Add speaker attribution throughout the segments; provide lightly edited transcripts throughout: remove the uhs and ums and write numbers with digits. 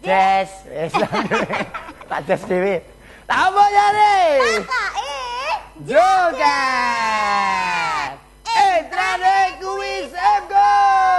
Speaker 1: Des. Tak des dhewe. Apa jare? Joget. Trade kuis go.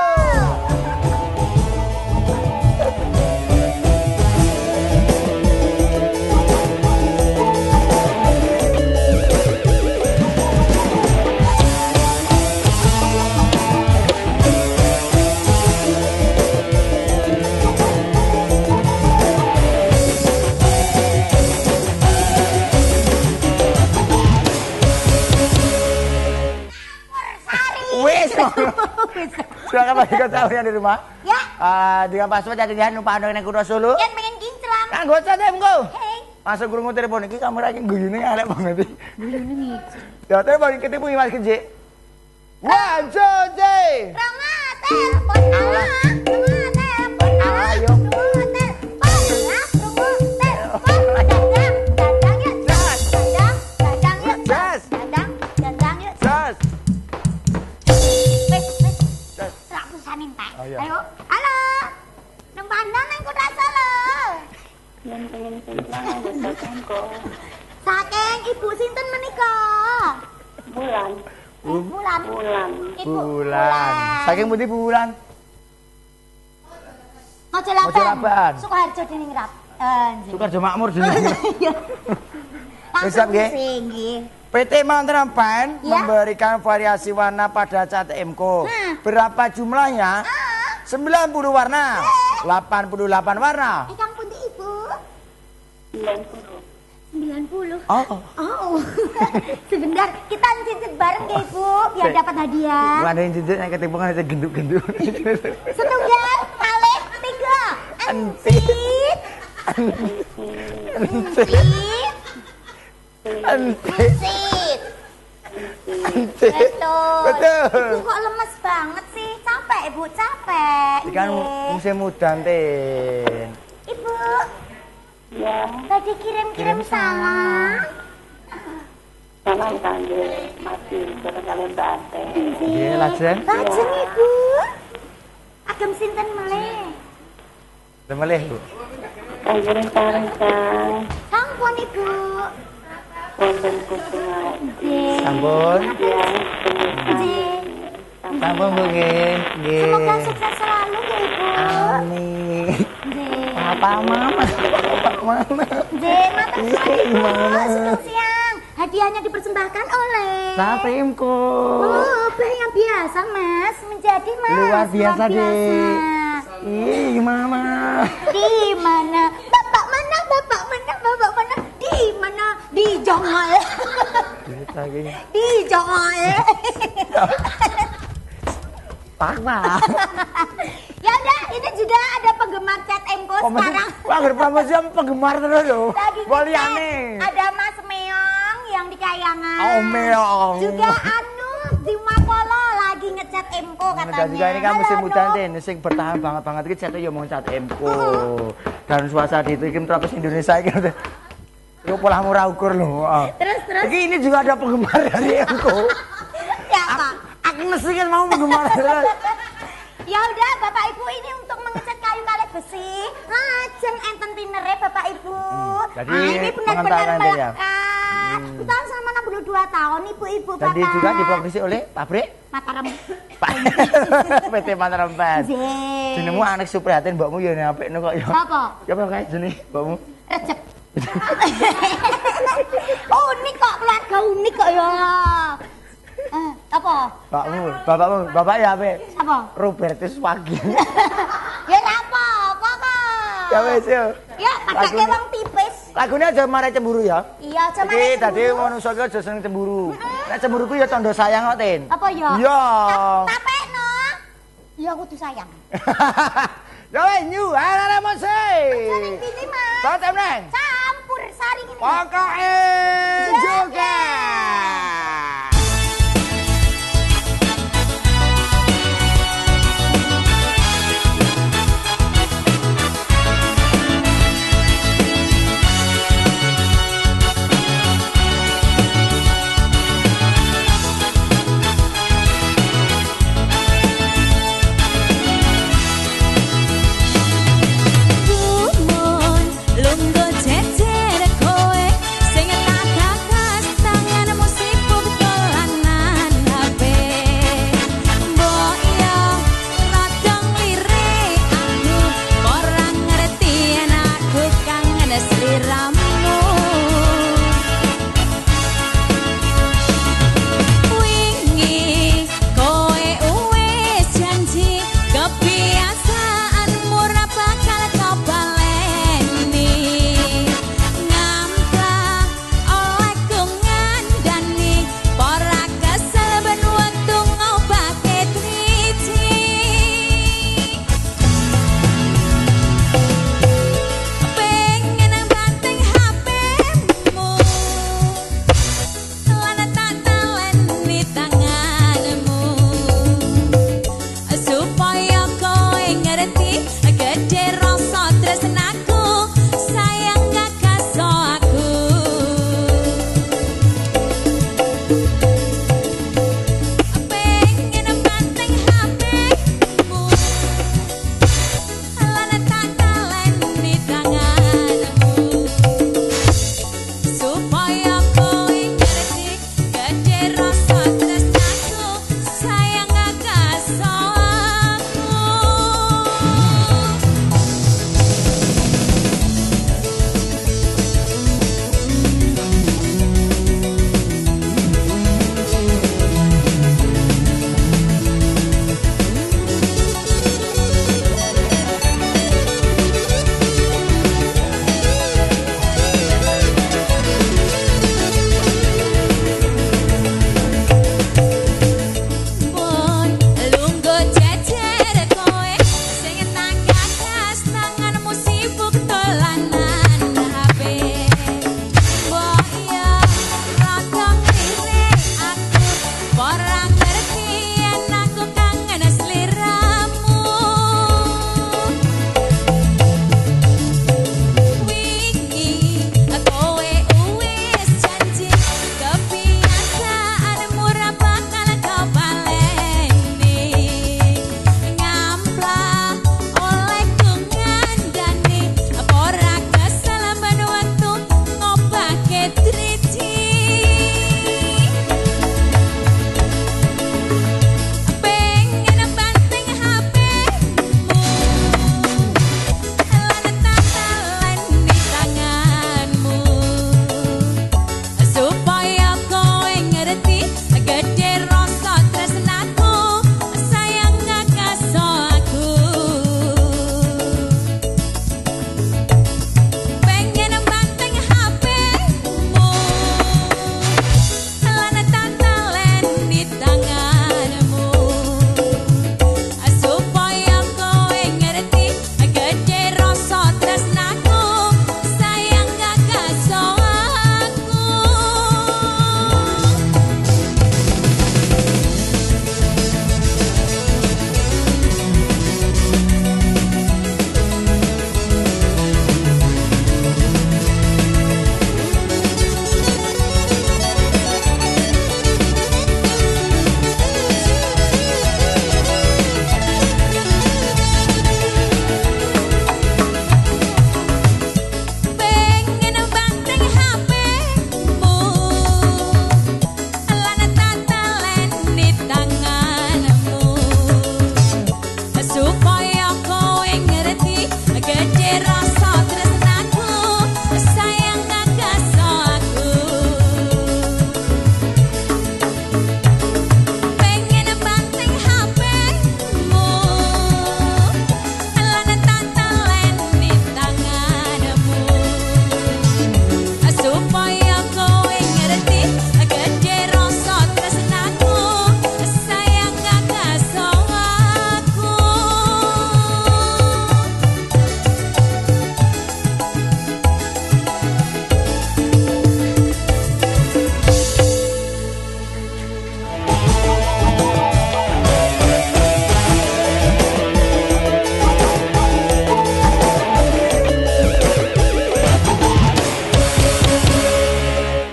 Speaker 1: Sudah kapan ikut sahurnya di rumah?
Speaker 2: Ya.
Speaker 1: Dengan password jadian numpak ana ning Kutha Solo.
Speaker 2: Yen pengen kinclang.
Speaker 1: Kan gocap temku.
Speaker 2: Hei.
Speaker 1: Masuk krungu telepon iki kamera iki guyune elek banget iki.
Speaker 2: Guyune nih.
Speaker 1: Ya telepon ketipu Mas Kenjik. 1 2 3.
Speaker 2: Rama telepon ala. Rama telepon ala.
Speaker 1: Ayo.
Speaker 2: Rama telepon ala. Rama telepon. Dadang yuk. Dadang yuk.
Speaker 1: Jas.
Speaker 2: Dadang yuk.
Speaker 1: Jas.
Speaker 2: Serak pusane entek.
Speaker 1: Oh, iya.
Speaker 2: Ayo. Halo. Nang Bandung nang Kutha Solo.
Speaker 3: Yang pengen kinclang gocap kok.
Speaker 2: Saking ibu sinten menika?
Speaker 3: Bulan.
Speaker 2: Bulan. Ibu
Speaker 1: Bulan. Saking pundi Bulan?
Speaker 2: Ngojolaban.
Speaker 1: Ngojolaban.
Speaker 2: Sukoharjo Diningrat.
Speaker 1: Sukoharjo Makmur jenenge.
Speaker 2: Langsung
Speaker 1: nggih.
Speaker 2: nggih.
Speaker 1: PT Mantrapan
Speaker 2: Ya.
Speaker 1: memberikan variasi warna pada cat MKO. Berapa jumlahnya? 90 warna. 88 warna.
Speaker 2: Kang pundi Ibu?
Speaker 3: 90.
Speaker 2: 90.
Speaker 1: Oh.
Speaker 2: Oh. Sebentar, kita cicit bareng ya Ibu biar dapat hadiah.
Speaker 1: Bukan ada yang jujur yang ketipu kan ada genduk-genduk.
Speaker 2: Setunggal, kalih, tiga.
Speaker 1: Entit.
Speaker 2: Entit.
Speaker 1: Entit.
Speaker 2: Entit. Betul.
Speaker 1: Betul.
Speaker 2: Ibu kok lemes banget sih? Capek Ibu, capek.
Speaker 1: Ini kan
Speaker 2: Nggih.
Speaker 1: musim mudan, Tin.
Speaker 2: Ibu,
Speaker 3: Ya,
Speaker 2: tadi kirim salam.
Speaker 3: salam kangge mati bareng kalian Bante.
Speaker 1: Nggih, lajeng.
Speaker 2: Lajeng Ibu. Agem sinten meleh?
Speaker 1: Temelih, Bu.
Speaker 3: Kangge rencang
Speaker 2: Sampun Ibu.
Speaker 3: wonten kusungan.
Speaker 2: Nggih.
Speaker 1: Sampun.
Speaker 3: Ya,
Speaker 2: Nggih.
Speaker 1: Sampun, Bu, nggih. Nggih.
Speaker 2: Semoga sukses selalu ya Ibu.
Speaker 1: Amin.
Speaker 2: Nggih.
Speaker 1: Apa mama? Apa mama?
Speaker 2: Nggih, matur suwun Ibu.
Speaker 1: Gimana?
Speaker 2: Sugeng siang. Hadiahnya dipersembahkan oleh
Speaker 1: Satemko.
Speaker 2: Oh, yang biasa Mas, menjadi Mas.
Speaker 1: Luar biasa, Dek. Ih, gimana?
Speaker 2: Di mana? Bapak mana? Bapak mana? Bapak mana? Di mana? Di Jongol.
Speaker 1: Lagi.
Speaker 2: Di Jongol.
Speaker 1: Parah.
Speaker 2: Ya udah, ini juga ada penggemar cat Emko sekarang.
Speaker 1: Wah, promosi penggemar terus loh.
Speaker 2: Lagi
Speaker 1: Boliane.
Speaker 2: ada Mas Meong yang di Kayangan.
Speaker 1: Oh, Meong.
Speaker 2: Juga Anu di Makolo lagi ngecat Emko katanya.
Speaker 1: Dan juga ini kan musim
Speaker 2: Halo,
Speaker 1: mudan,
Speaker 2: Anu.
Speaker 1: Tin. Sing bertahan banget iki cete yo mau cat MKO. Dan suasana itu iki terus Indonesia iki. Yo pola murah ukur loh.
Speaker 2: Terus.
Speaker 1: Iki ini juga ada penggemar dari MKO.
Speaker 2: Ya, Pak.
Speaker 1: Agnes kan mau penggemar terus.
Speaker 2: Ya udah Bapak Ibu ini untuk mengecat kayu kalih besi. Lajeng enten tinere Bapak Ibu.
Speaker 1: Jadi,
Speaker 2: Ini benar-benar
Speaker 1: mengantarkan dia.
Speaker 2: melekat. Tahun sama 62 tahun Ibu-ibu Bapak.
Speaker 1: Dan dia juga diproduksi oleh pabrik
Speaker 2: Mataram.
Speaker 1: PT Mataram Band.
Speaker 2: Jee.
Speaker 1: Jenengmu anak Suprihatin mbokmu ya apikno kok ya.
Speaker 2: Apa?
Speaker 1: Coba kae jeneng mbokmu.
Speaker 2: Recep. Unik kok, keluarga unik kok ya. Apa?
Speaker 1: Bapakmu, bapak ya apik.
Speaker 2: Apa?
Speaker 1: Robertus Wagi.
Speaker 2: Ya apa? Apa kok?
Speaker 1: Ya wis yo.
Speaker 2: Ya, pakai wong tipis.
Speaker 1: Lagune aja mare cemburu ya.
Speaker 2: Iya, cuma
Speaker 1: Iki dadi manusa ki aja seneng cemburu. Nek cemburu ku ya tanda sayang kok, Tin.
Speaker 2: Apa ya?
Speaker 1: Iya.
Speaker 2: Tapekno. Ya kudu sayang.
Speaker 1: Ya wis nyu, arek musik.
Speaker 2: Jadi pilih Mas.
Speaker 1: Batem neng.
Speaker 2: Campur sari ini.
Speaker 1: Pokoke joget.